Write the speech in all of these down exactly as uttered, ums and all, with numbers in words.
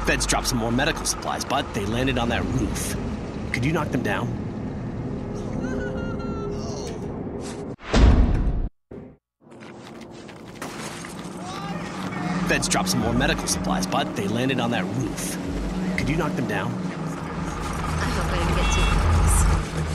Feds dropped some more medical supplies, but they landed on that roof. Could you knock them down? Feds dropped some more medical supplies, but they landed on that roof. Could you knock them down? I hope I didn't get too close.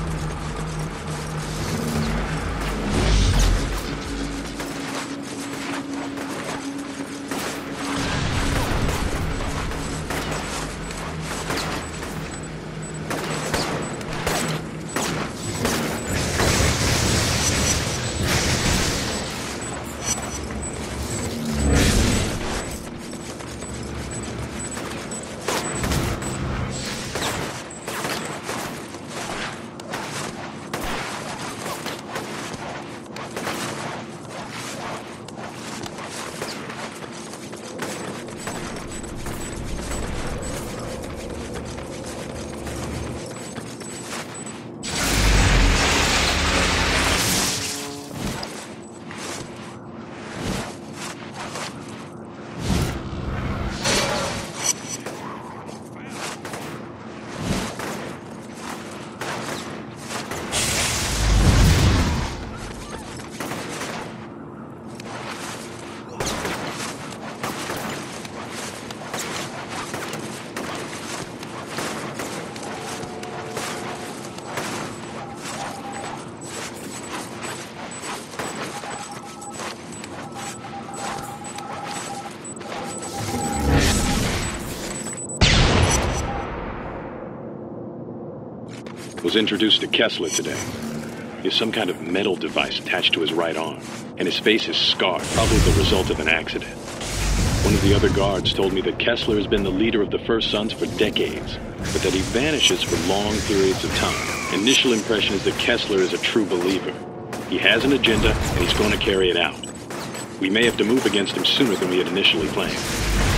Was introduced to Kessler today. He has some kind of metal device attached to his right arm, and his face is scarred, probably the result of an accident. One of the other guards told me that Kessler has been the leader of the First Sons for decades, but that he vanishes for long periods of time. Initial impression is that Kessler is a true believer. He has an agenda, and he's going to carry it out. We may have to move against him sooner than we had initially planned.